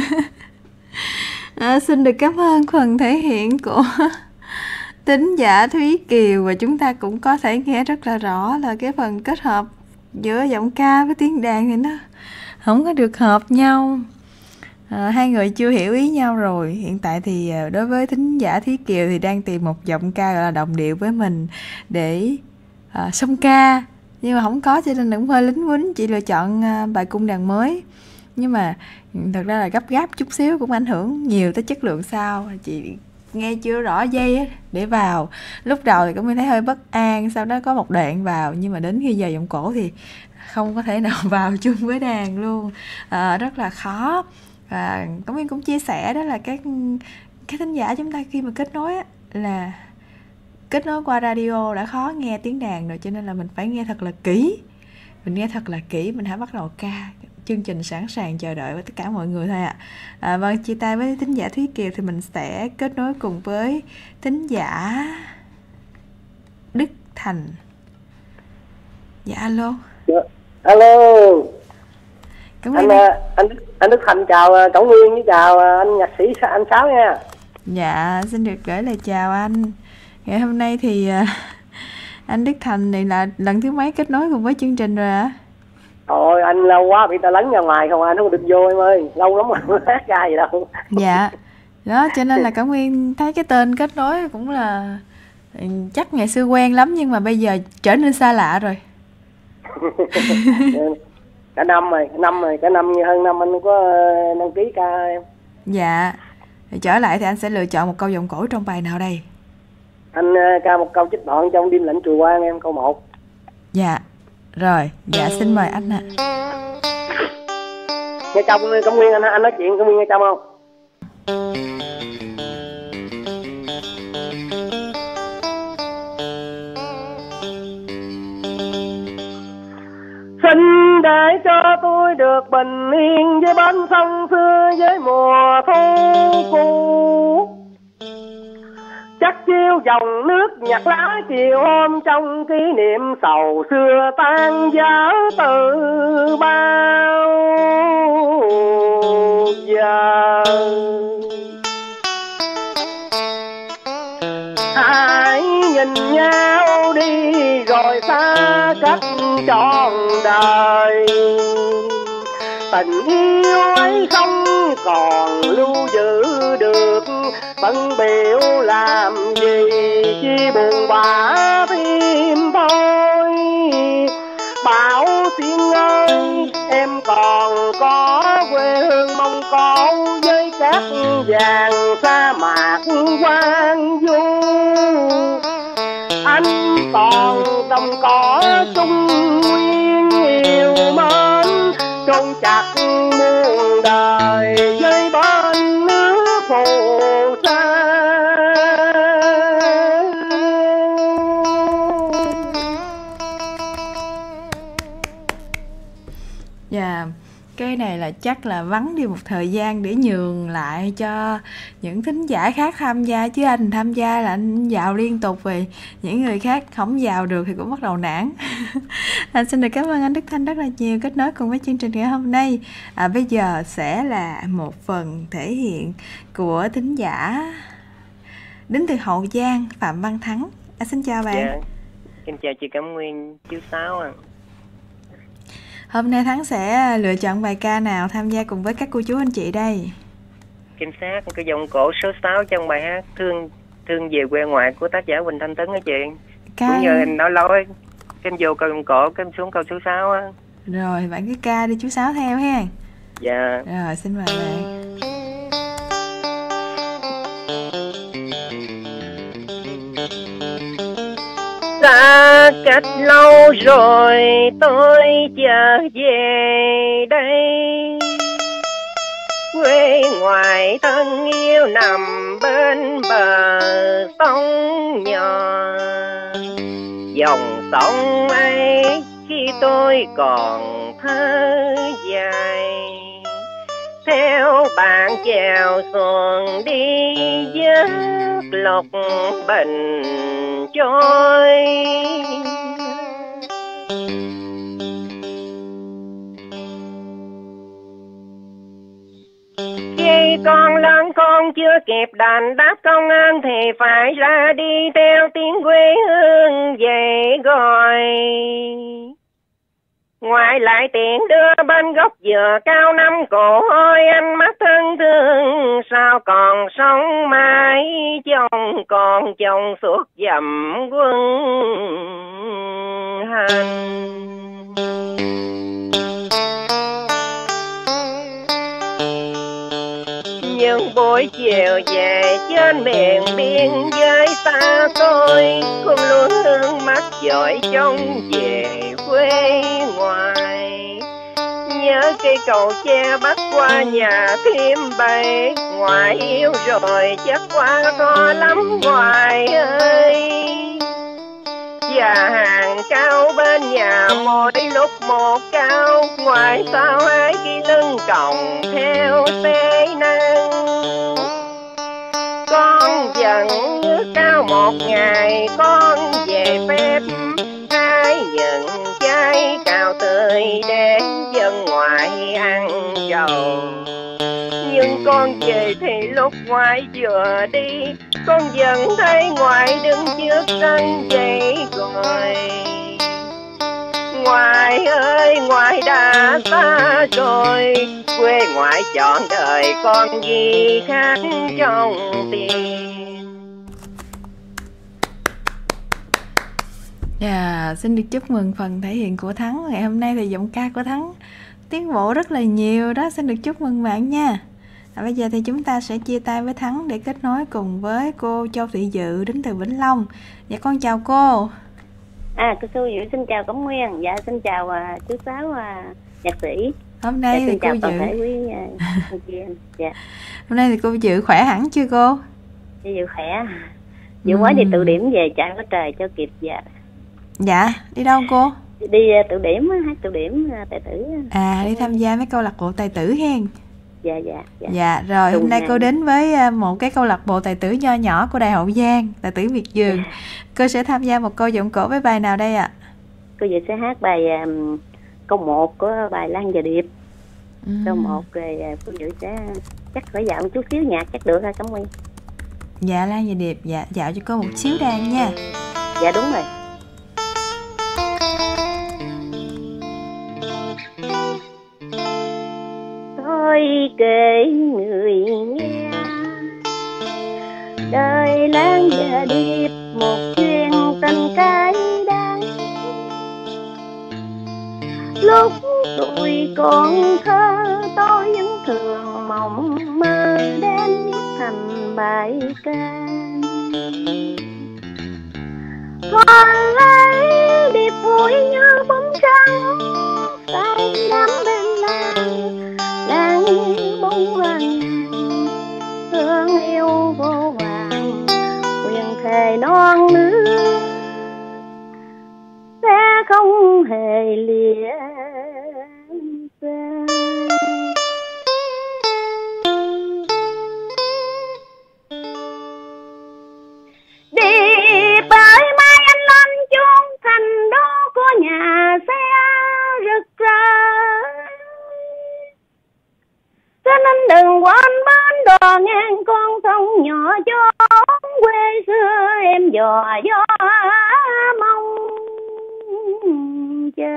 À, xin được cảm ơn phần thể hiện của thính giả Thúy Kiều, và chúng ta cũng có thể nghe rất là rõ là cái phần kết hợp giữa giọng ca với tiếng đàn thì nó không có được hợp nhau. À, hai người chưa hiểu ý nhau rồi. Hiện tại thì đối với thính giả Thúy Kiều thì đang tìm một giọng ca gọi là đồng điệu với mình để à, song ca, nhưng mà không có, cho nên cũng hơi lính quýnh. Chị lựa chọn à, bài cung đàn mới, nhưng mà thật ra là gấp gáp chút xíu cũng ảnh hưởng nhiều tới chất lượng sau. Chị nghe chưa rõ dây để vào, lúc đầu thì cũng thấy hơi bất an, sau đó có một đoạn vào, nhưng mà đến khi giờ giọng cổ thì không có thể nào vào chung với đàn luôn. À, rất là khó. Và Cẩm Nguyên cũng chia sẻ đó là các cái thính giả chúng ta khi mà kết nối á, là kết nối qua radio đã khó nghe tiếng đàn rồi, cho nên là mình phải nghe thật là kỹ. Mình nghe thật là kỹ, mình hãy bắt đầu ca. Chương trình sẵn sàng chờ đợi với tất cả mọi người thôi ạ. À. À, vâng, chia tay với thính giả Thúy Kiều thì mình sẽ kết nối cùng với thính giả Đức Thành. Dạ alo. Dạ, alo. Cảm anh, ơn anh anh Đức Thành chào Cẩm Nguyên, với chào anh nhạc sĩ anh Sáu nha. Dạ, xin được gửi lời chào anh. Ngày hôm nay thì anh Đức Thành này là lần thứ mấy kết nối cùng với chương trình rồi ạ? Thôi anh lâu quá bị ta lấn ra ngoài không, anh không được vô em ơi, lâu lắm rồi không hát ra gì đâu. Dạ, đó cho nên là Cẩm Nguyên thấy cái tên kết nối cũng là chắc ngày xưa quen lắm, nhưng mà bây giờ trở nên xa lạ rồi. Cả năm rồi, năm rồi, cả năm hơn năm anh có đăng ký ca em. Dạ, trở lại thì anh sẽ lựa chọn một câu giọng cổ trong bài nào đây? Anh ca một câu trích đoạn trong Đêm Lạnh Chùa Quan em, câu một. Dạ, rồi, dạ xin mời anh ạ. À. Nghe trong Cẩm Nguyên, anh anh nói chuyện Cẩm Nguyên nghe trong không? Xin để cho tôi được bình yên với bên sông xưa, với mùa thu cũ. Chắc chiêu dòng nước nhặt lá chiều hôm, trong kỷ niệm sầu xưa tan vỡ từ bao giờ. Hãy nhìn nhau đi rồi xa cách trọn đời. Tình yêu ấy không còn lưu giữ được, bận biểu làm gì chi buồn bã thêm thôi. Bảo Xuyên ơi, em còn có quê hương Mông Cổ, với cát vàng sa mạc hoang vu. Anh còn đồng cỏ trung nguyên yêu mến, chôn chặt muôn đời với bên nước phù sa. Dạ, cái này là chắc là vắng đi một thời gian để nhường lại cho những thính giả khác tham gia, chứ anh tham gia là anh vào liên tục, về những người khác không vào được thì cũng bắt đầu nản. Anh xin được cảm ơn anh Đức Thanh rất là nhiều kết nối cùng với chương trình ngày hôm nay. À, bây giờ sẽ là một phần thể hiện của thính giả đến từ Hậu Giang, Phạm Văn Thắng. À, xin chào bạn. Dạ, em chào chị Cẩm Nguyên, chú Sáu ạ. À. Hôm nay Thắng sẽ lựa chọn bài ca nào tham gia cùng với các cô chú anh chị đây? Kim sát cái giọng cổ số sáu trong bài hát Thương Thương Về Quê Ngoại của tác giả Quỳnh Thanh Tấn á chị. Ca... Cũng nhờ em nói lối, em vô câu giọng cổ, em xuống câu số sáu á. Rồi, bạn cứ ca đi chú Sáu theo ha. Dạ. Rồi, xin mời bạn. Xa cách lâu rồi tôi trở về đây, quê ngoại thân yêu nằm bên bờ sông nhỏ. Dòng sông ấy khi tôi còn thơ dài, theo bạn chèo xuồng đi vớt lộc bình trôi. con lớn con chưa kịp đền đáp công ơn thì phải ra đi theo tiếng quê hương về rồi. Ngoài lại tiện đưa bên gốc dừa cao năm cổ ôi anh mắt thân thương sao còn sống mãi chồng còn chồng suốt dầm quân hành. Nhưng buổi chiều về trên miền biên giới xa xôi cũng luôn hướng mắt dõi trông về quê ngoài. Nhớ cây cầu tre bắt qua nhà thêm bầy ngoài yêu rồi chắc qua khó lắm ngoài ơi. Và hàng cao bên nhà mỗi lúc một cao ngoài sao hai cái lưng còng theo xe nâng. Con dần ước cao một ngày con về phép hai những trái cào tươi để dân ngoại ăn trầu. Nhưng con về thì lúc ngoại vừa đi con dần thấy ngoại đứng trước sân vậy rồi. Ngoại ơi ngoại đã xa rồi quê ngoại chọn đời con gì khác trong tim. Yeah, xin được chúc mừng phần thể hiện của Thắng. Ngày hôm nay thì giọng ca của Thắng tiến bộ rất là nhiều đó. Xin được chúc mừng bạn nha. À, bây giờ thì chúng ta sẽ chia tay với Thắng để kết nối cùng với cô Châu Thị Dự đến từ Vĩnh Long. Dạ con chào cô. À cô Châu Dự xin chào Cẩm Nguyên. Dạ xin chào uh, chú Sáu uh, nhạc sĩ. Hôm nay dạ, thì cô chào Dự thể quý uh, chị em. Dạ. Hôm nay thì cô Dự khỏe hẳn chưa cô? Chị Dự khỏe. Dự mới đi tự điểm về chạy có trời cho kịp dạ. Dạ, đi đâu cô? Đi uh, tự điểm, hát tự điểm uh, tài tử. À, đi tham gia mấy câu lạc bộ tài tử hen. Dạ dạ dạ. Dạ rồi hôm nay cô đến với một cái câu lạc bộ tài tử nho nhỏ của Đài Hậu Giang, tài tử Miệt Vườn. Dạ. Cô sẽ tham gia một câu giọng cổ với bài nào đây ạ? À? Cô Dự sẽ hát bài um, câu một của bài Lan và Điệp. Ừ. Câu một rồi cô Dự sẽ chắc phải dạo một chút xíu nhạc chắc được ha Cẩm Nguyên. Dạ Lan và Điệp, dạ dạo cho cô một xíu đàn nha. Dạ đúng rồi. Tôi kể người nghe đời Lan và Điệp một chuyện tình cái đắng. Lúc tôi còn thơ tôi vẫn thường mộng mơ đem viết thành bài ca. Còn lấy Điệp vui như bóng trắng tay đắm bên Lan. Lan như bóng vàng thương yêu vô vàng quyền thề non nước sẽ không hề lìa xa. Điệp ơi mai anh lên chốn thành đó có nhà xe rực rỡ. Cho nên đừng quên bên đò ngang con sông nhỏ gió quê xưa em dò gió mong chờ.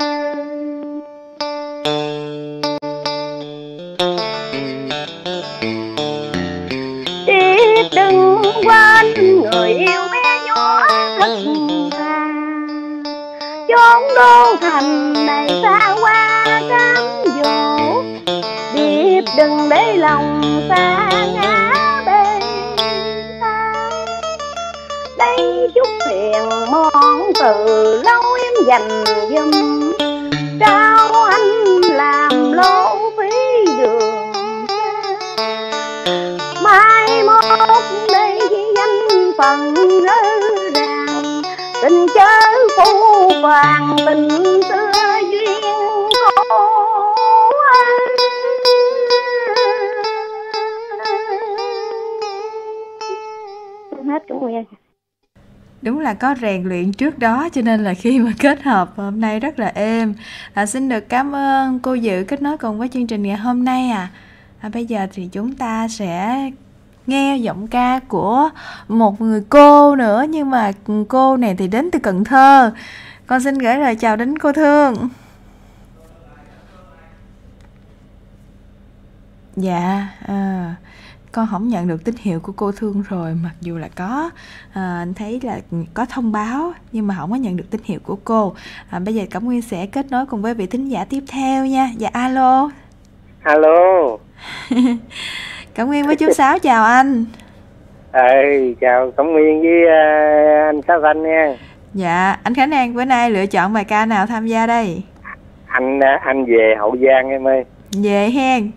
Điệp đừng quên người yêu bé nhỏ thật thà chốn đô thành này xa qua cám dỗ. Điệp đừng để lòng xa ngã bên ta. Đây chút tiền món từ lâu em dành dùm trao anh làm lỗ phí đường xa. Mai mốt đây chỉ danh phần rớ ràng tình chớ phũ vàng tình xưa duyên cô. Hát Cẩm Nguyên. Đúng là có rèn luyện trước đó cho nên là khi mà kết hợp hôm nay rất là êm. À, xin được cảm ơn cô Dự kết nối cùng với chương trình ngày hôm nay. À, À, bây giờ thì chúng ta sẽ nghe giọng ca của một người cô nữa, nhưng mà cô này thì đến từ Cần Thơ. Con xin gửi lời chào đến cô Thương. Dạ, à, con không nhận được tín hiệu của cô Thương rồi, mặc dù là có à, anh thấy là có thông báo nhưng mà không có nhận được tín hiệu của cô. À, bây giờ Cẩm Nguyên sẽ kết nối cùng với vị thính giả tiếp theo nha. Dạ, alo. Alo. Cẩm Nguyên với chú Sáu chào anh. Ê, chào Cẩm Nguyên với uh, anh Sáu Anh nha. Dạ, anh Khánh An bữa nay lựa chọn bài ca nào tham gia đây? Anh anh về Hậu Giang em ơi. Về hen.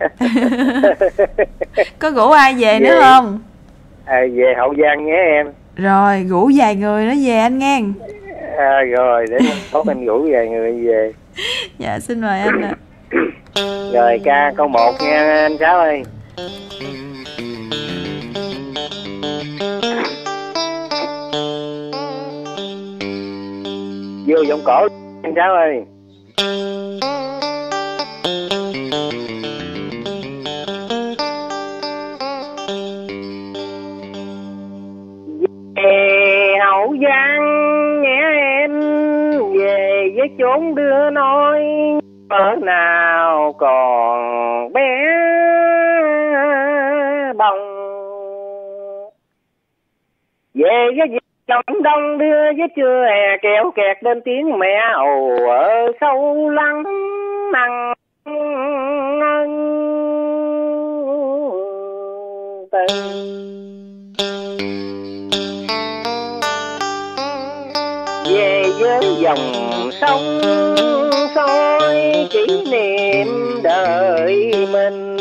Có rủ ai về, về nữa không? À, về Hậu Giang nhé em. Rồi, rủ vài người nữa về anh nghe. À, rồi, để tốt anh rủ vài người về. Dạ, xin mời anh ạ. Rồi, ca câu một nha anh Sáu ơi. Vô giọng cổ anh Sáu ơi. Về Hậu Giang nghe em, về với chốn đưa nói ở nào còn bé bồng. Về với chồng đông đưa với chưa hè kéo kẹt đến tiếng mẹ ồ ở sâu lắng năng tình. Về với dòng sông soi kỷ niệm đời mình,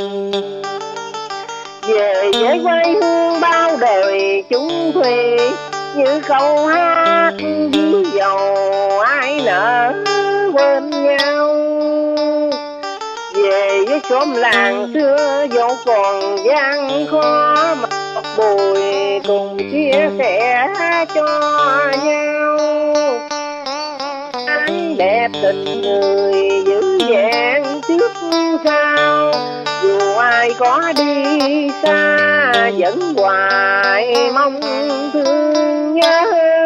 về với quê hương bao đời chúng thùy như câu hát ví dầu ai nỡ quên nhau. Về với xóm làng xưa dẫu còn gian khó mà bùi cùng chia sẻ cho nhau. Ánh đẹp tình người giữ vẹn trước sau, dù ai có đi xa vẫn hoài mong thương nhớ.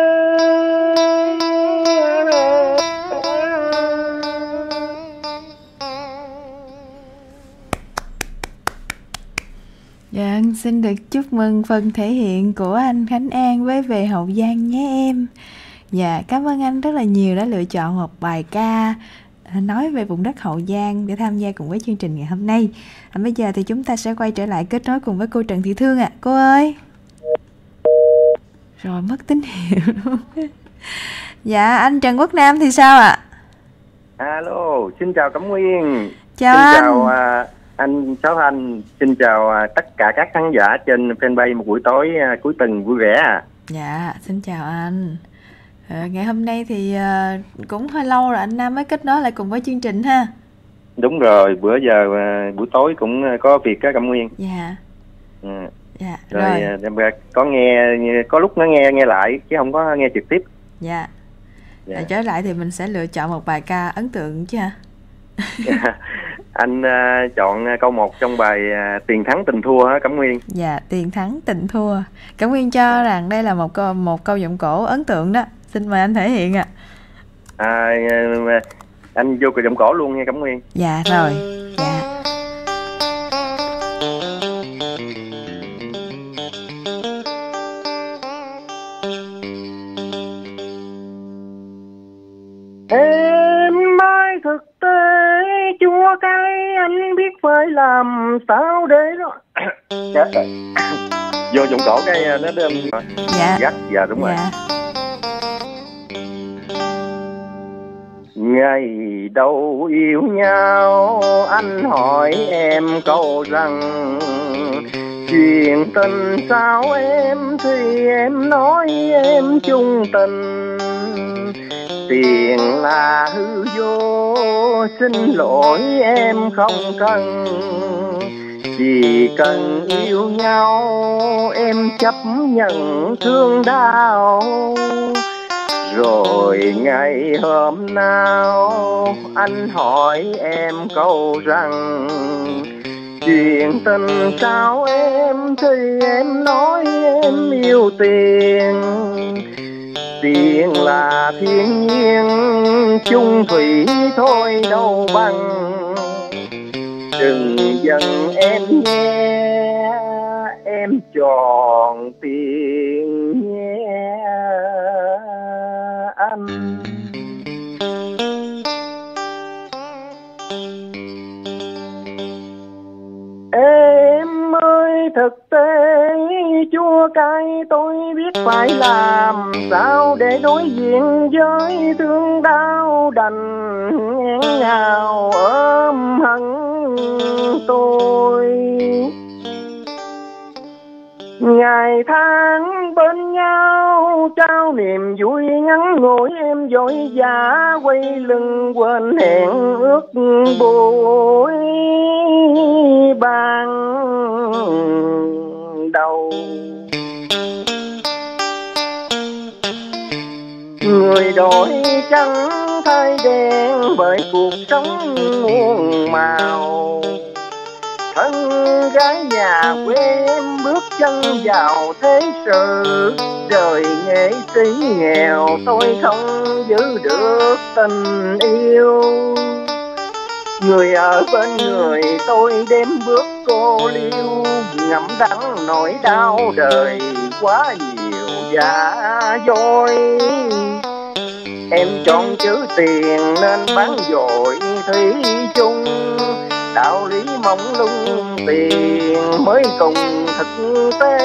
Dạ, xin được chúc mừng phần thể hiện của anh Khánh An với Về Hậu Giang nhé em. Dạ, cảm ơn anh rất là nhiều đã lựa chọn một bài ca nói về vùng đất Hậu Giang để tham gia cùng với chương trình ngày hôm nay. À, bây giờ thì chúng ta sẽ quay trở lại kết nối cùng với cô Trần Thị Thương ạ. À. Cô ơi. Rồi mất tín hiệu luôn. Dạ, anh Trần Quốc Nam thì sao ạ? À? Alo, xin chào Cẩm Nguyên. Chào xin anh. Chào uh, anh Sáu Thanh. Xin chào uh, tất cả các khán giả trên fanpage một buổi tối uh, cuối tuần vui vẻ. Dạ, xin chào anh. À, ngày hôm nay thì uh, cũng hơi lâu rồi anh Nam mới kết nối lại cùng với chương trình ha. Đúng rồi, bữa giờ uh, buổi tối cũng có việc á Cẩm Nguyên. Dạ. Ừ. Dạ. Rồi, rồi. có nghe, có lúc nó nghe nghe lại chứ không có nghe trực tiếp. Dạ. Dạ. Rồi, trở lại thì mình sẽ lựa chọn một bài ca ấn tượng chứ ha. Anh uh, chọn câu một trong bài uh, Tiền Thắng Tình Thua hả Cẩm Nguyên? Dạ, Tiền Thắng Tình Thua. Cẩm Nguyên cho rằng đây là một câu một câu giọng cổ ấn tượng đó. Xin mời anh thể hiện ạ. À. À, anh vô giọng cổ luôn nha Cẩm Nguyên. Dạ rồi. Dạ. Em mai thực tế chúa cái anh biết phải làm sao để nó chết rồi. Vô giọng cổ cái nó đâm. Dạ. Gắt, dạ đúng rồi. Dạ. Ngày đầu yêu nhau anh hỏi em câu rằng chuyện tình sao em, thì em nói em chung tình. Tiền là hư vô, xin lỗi em không cần. Chỉ cần yêu nhau em chấp nhận thương đau. Rồi ngày hôm nào anh hỏi em câu rằng chuyện tình sao em thì em nói em yêu tiền. Tiền là thiên nhiên chung thủy thôi đâu bằng. Đừng giận em nhé, em chọn tiền nhé anh. Em ơi thực tế chua cay tôi biết phải làm sao để đối diện với thương đau đành nghẹn ngào ôm hận tôi. Ngày tháng bên nhau trao niềm vui ngắn ngủi, em vội vã quay lưng quên hẹn ước buổi ban đầu. Người đổi trắng thay đen bởi cuộc sống muôn màu. Thân gái nhà quê em bước chân vào thế sự, đời nghệ sĩ nghèo tôi không giữ được tình yêu. Người ở bên người tôi đêm bước cô liêu, ngậm đắng nỗi đau đời quá nhiều giả dối. Em chọn chữ tiền nên bán dội thủy chung, đạo lý mong lung tiền mới cùng thực tế.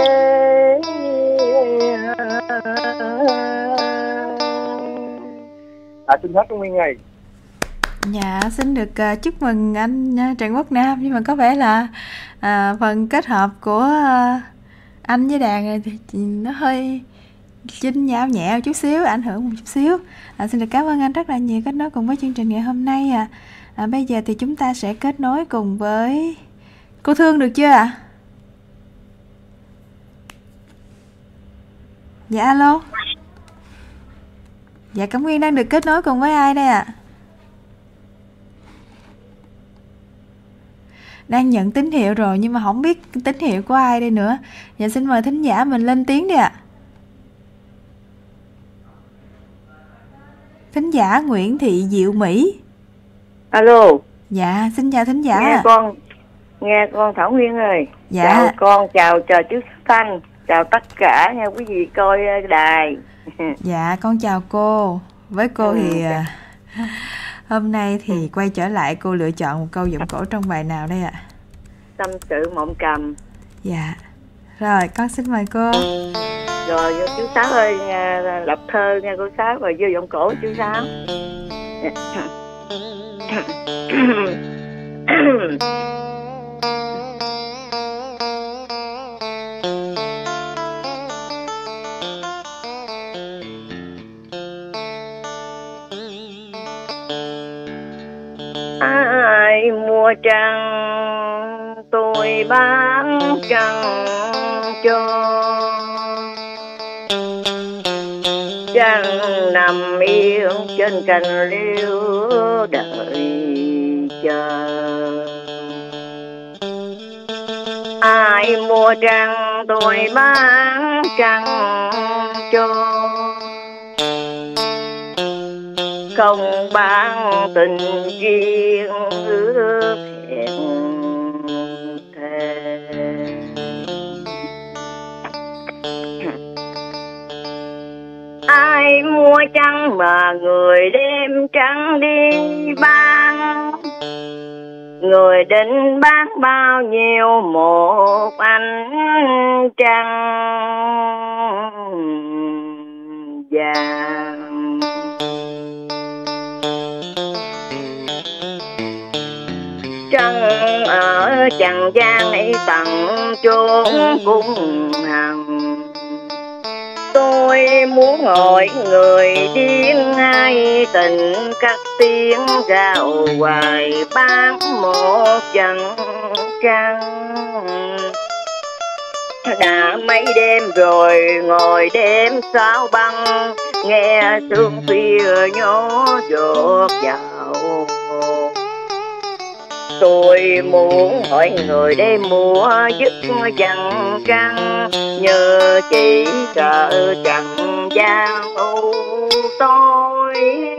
À, xin hết Nguyên ơi. Dạ, xin được uh, chúc mừng anh uh, Trần Quốc Nam. Nhưng mà có vẻ là uh, phần kết hợp của uh, anh với đàn này thì nó hơi chinh nhau nhẹ chút xíu, ảnh hưởng một chút xíu. À, xin được cảm ơn anh rất là nhiều kết nối cùng với chương trình ngày hôm nay. À. À, bây giờ thì chúng ta sẽ kết nối cùng với cô Thương được chưa ạ? À? Dạ alo. Dạ Cẩm Nguyên đang được kết nối cùng với ai đây ạ? À? Đang nhận tín hiệu rồi nhưng mà không biết tín hiệu của ai đây nữa. Dạ xin mời thính giả mình lên tiếng đi ạ. À. Thính giả Nguyễn Thị Diệu Mỹ. Alo. Dạ xin chào thính giả. Nghe con, nghe con Thảo Nguyên ơi. Dạ. Chào con, chào chào chú Thanh, chào tất cả nha quý vị coi đài. Dạ con chào cô. Với cô ừ, thì dạ. Hôm nay thì quay trở lại, cô lựa chọn một câu giọng cổ trong bài nào đây ạ? À? Tâm sự mộng cầm. Dạ. Rồi con xin mời cô. Rồi chú Sáu ơi, lập thơ nha cô Sáu, rồi vô giọng cổ chú Sáu. Ai mua trăng tôi bán trăng cho, trăng nằm yên trên cành liễu đợi chờ. Ai mua trăng tôi bán trăng cho, không bán tình riêng ước hẹn thề. Ai mua trăng mà người đêm trắng đi bán, người định bán bao nhiêu một ánh trăng vàng. Trăng ở Trần gian ấy tận chốn cung hằng, tôi muốn hỏi người điên hai tình cắt tiếng gào hoài bán một trận trăng. Đã mấy đêm rồi ngồi đêm sao băng, nghe sương khuya nhó dột vào. Tôi muốn hỏi người để mua dứt dằn căng, nhờ chỉ cỡ chẳng giao tôi.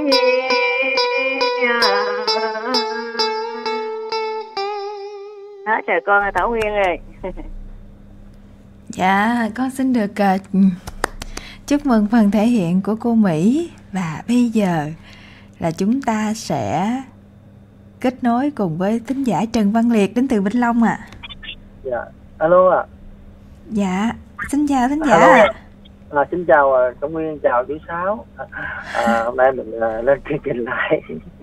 Hết rồi con Thảo Nguyên ơi. Dạ, con xin được uh, chúc mừng phần thể hiện của cô Mỹ. Và bây giờ là chúng ta sẽ kết nối cùng với thính giả Trần Văn Liệt đến từ Vĩnh Long ạ. À. Dạ, alo ạ. À. Dạ, xin chào thính giả ạ. À, xin chào Thảo Nguyên, chào chú Sáu. À, hôm nay mình uh, lên chương trình lại.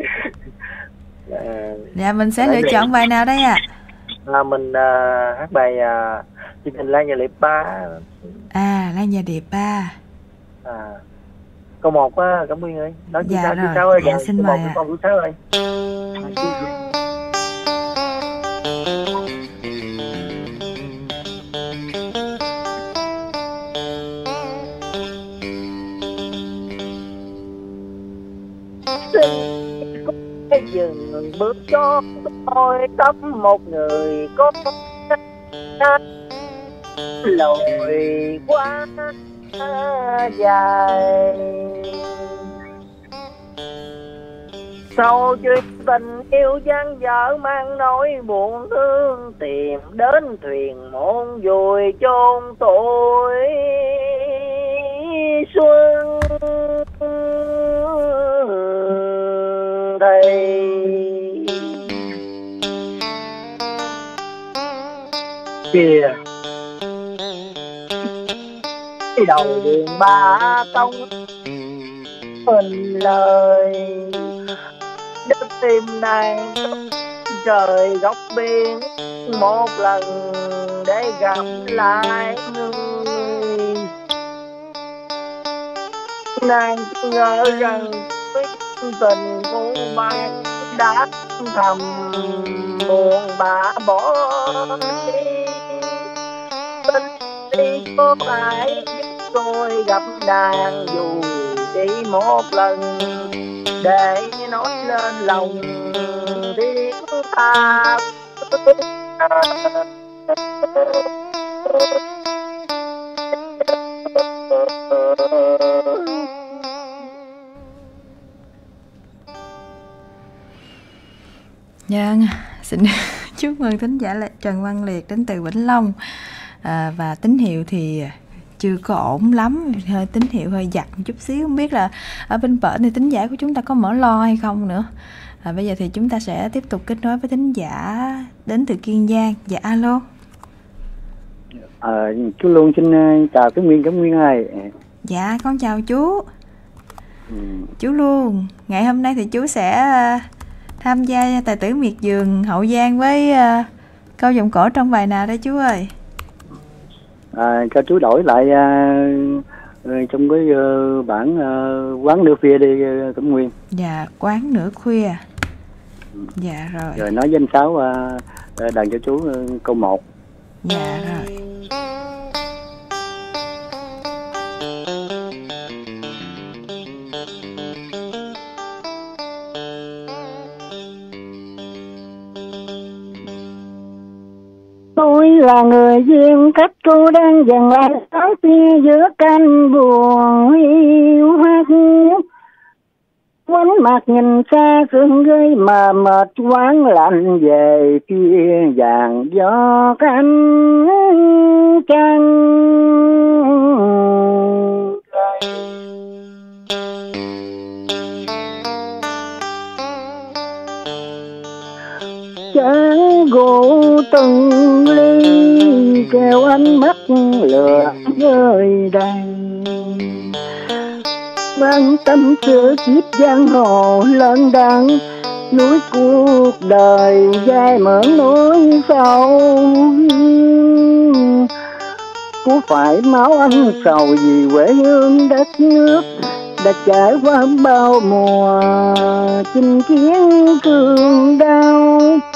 à, dạ, mình sẽ lựa chọn bài nào đây ạ? À? À, mình uh, hát bài uh, chương trình Lan Nhà Liệp Ba. À, Lan Nhà Liệp Ba. À, câu một á, Cẩm Nguyên ơi. Nói dạ chú rồi, Sáu ơi, dạ, xin mời ạ. Con chú Sáu ơi. Cái dừng bước cho tôi tắm một người có lội quá dài, sau chuyện tình yêu gian dở mang nỗi buồn thương, tìm đến thuyền môn vùi chôn tuổi xuân thầy. Kìa Đi đầu đường ba công mình lời, đất tìm nàng trời góc biển một lần để gặp lại người. Nàng ngờ rằng tình của bạn đã thầm buồn bã bỏ đi. Tình đi có phải giúp tôi gặp nàng dù chỉ một lần, để nói lên lòng thiết tha. Vâng, xin chúc mừng thính giả là Trần Văn Liệt đến từ Vĩnh Long. À, và tín hiệu thì chưa có ổn lắm, hơi tín hiệu hơi giật một chút xíu, không biết là ở bên bển thì thính giả của chúng ta có mở lo hay không nữa. À, bây giờ thì chúng ta sẽ tiếp tục kết nối với thính giả đến từ Kiên Giang. Dạ, alo. À, chú Luôn xin chào Cẩm Nguyên, Cẩm Nguyên ơi. Dạ, con chào chú. Ừ. Chú Luôn, ngày hôm nay thì chú sẽ tham gia tài tử miệt vườn Hậu Giang với uh, câu vọng cổ trong bài nào đây chú ơi? À, cho chú đổi lại uh, trong cái uh, bản uh, quán nửa khuya đi uh, Cẩm Nguyên. Dạ, quán nửa khuya. Dạ rồi. Rồi nói danh sáu uh, đàn cho chú uh, câu một. Dạ rồi. Tôi là người duyên khách, cô đang dần lại sáu tia giữa canh buồn yêu hát. Quánh mặt nhìn xa sương gây mà mệt quán lạnh về phía vàng gió cánh trăng. Chén gỗ từng ly kêu ánh mắt lửa rơi đầy, mang tâm sự kiếp giang hồ lớn đắng, núi cuộc đời dài mởn nỗi sầu. Có phải máu anh sầu vì quê hương đất nước đã trải qua bao mùa chinh chiến thương đau.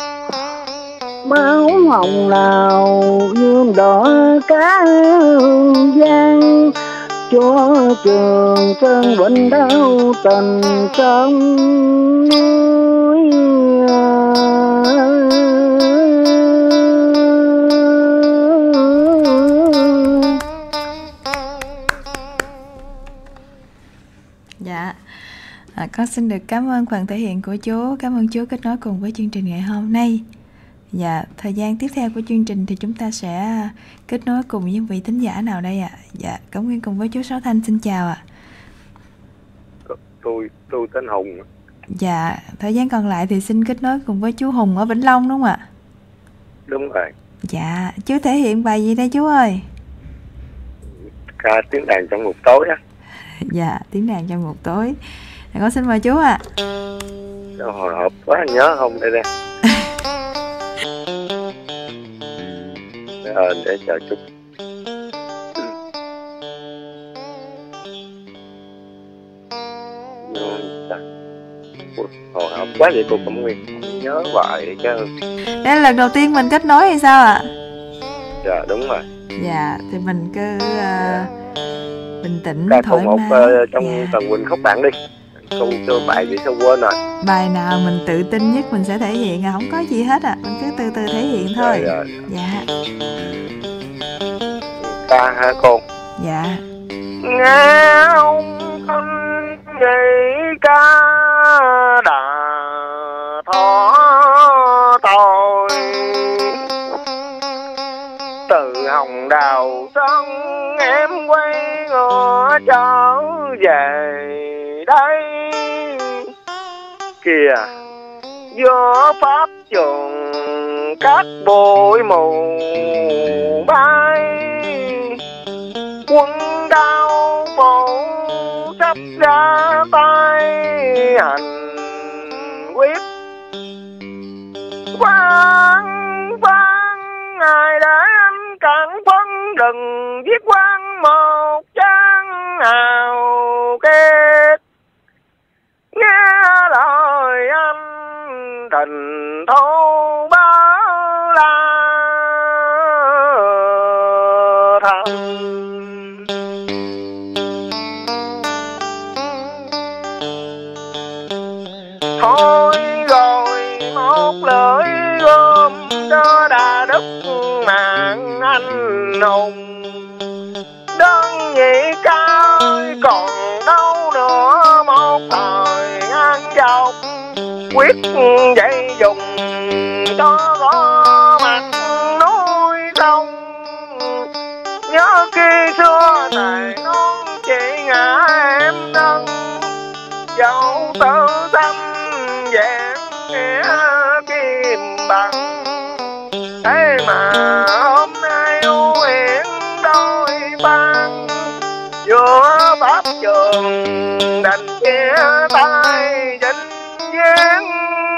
Máu hồng nào dương đỏ cá hương giang, cho Trường Sơn bệnh đau tình sông núi. Dạ, à, con xin được cảm ơn phần thể hiện của chú. Cảm ơn chú kết nối cùng với chương trình ngày hôm nay. Dạ, thời gian tiếp theo của chương trình thì chúng ta sẽ kết nối cùng với vị thính giả nào đây ạ? À? Dạ, Cẩm Nguyên cùng với chú Sáu Thanh xin chào ạ. À. Tôi tôi tên Hùng. Dạ, thời gian còn lại thì xin kết nối cùng với chú Hùng ở Vĩnh Long đúng không ạ? Đúng rồi. Dạ, chú thể hiện bài gì đây chú ơi? Ca tiếng đàn trong một tối á. Dạ, tiếng đàn trong một tối. Dạ, con xin mời chú ạ. À. Hồi hộp quá nhớ không đây đây. Ờ, để chờ chút. Hồi hộp quá vậy cô Cẩm Nguyên, không nhớ hoài chứ. Đây là lần đầu tiên mình kết nối hay sao ạ? À? Dạ đúng rồi. Dạ, thì mình cứ uh, bình tĩnh ca thoải một, mái. Uh, trong dạ. Tần Quỳnh khóc bạn đi. Câu cho bài gì sao quên rồi. Bài nào mình tự tin nhất mình sẽ thể hiện, à không có gì hết à, mình cứ từ từ thể hiện thôi. Dạ. Dạ. Ca hả cô? Dạ. Nghe ông thân vậy ca đã thó tôi từ hồng đào sân em quay ngựa trở về đây kìa giữa pháp trường các bụi mù bay quân đao phủ sắp ra tay hành quyết vang vang ngài để anh cản phân đừng giết quan một trang nào kết nghe lời anh tình thâu báo la thần thôi rồi một lưỡi gom cho đã đứt mạng anh hùng đơn nhị cao còn đâu nữa một thời an dọc quyết dậy dùng cho có mặt núi sông nhớ khi xưa tài non chị ngã em nâng dẫu tự tâm vẹn nghĩa kim bằng thế mà hôm nay uyển đôi ban giữa pháp trường đành chia tay vĩnh viễn.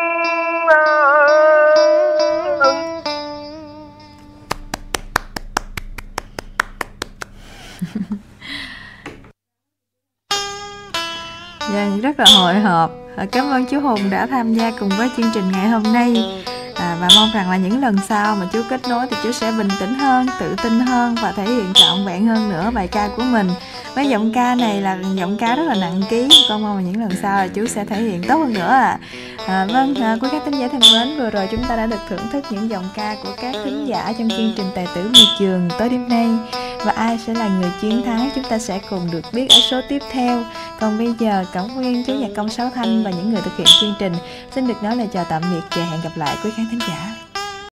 Vâng, rất là hồi hộp. Cảm ơn chú Hùng đã tham gia cùng với chương trình ngày hôm nay. À, và mong rằng là những lần sau mà chú kết nối thì chú sẽ bình tĩnh hơn, tự tin hơn và thể hiện trọn vẹn hơn nữa bài ca của mình. Với giọng ca này là giọng ca rất là nặng ký, con mong là những lần sau là chú sẽ thể hiện tốt hơn nữa à. À, vâng, à, quý các thính giả thân mến, vừa rồi chúng ta đã được thưởng thức những giọng ca của các thính giả trong chương trình Tài tử Miệt Vườn tối đêm nay. Và ai sẽ là người chiến thắng chúng ta sẽ cùng được biết ở số tiếp theo. Còn bây giờ Cẩm Nguyên, chú nhạc công Sáu Thanh và những người thực hiện chương trình xin được nói lời chào tạm biệt và hẹn gặp lại quý khán thính giả.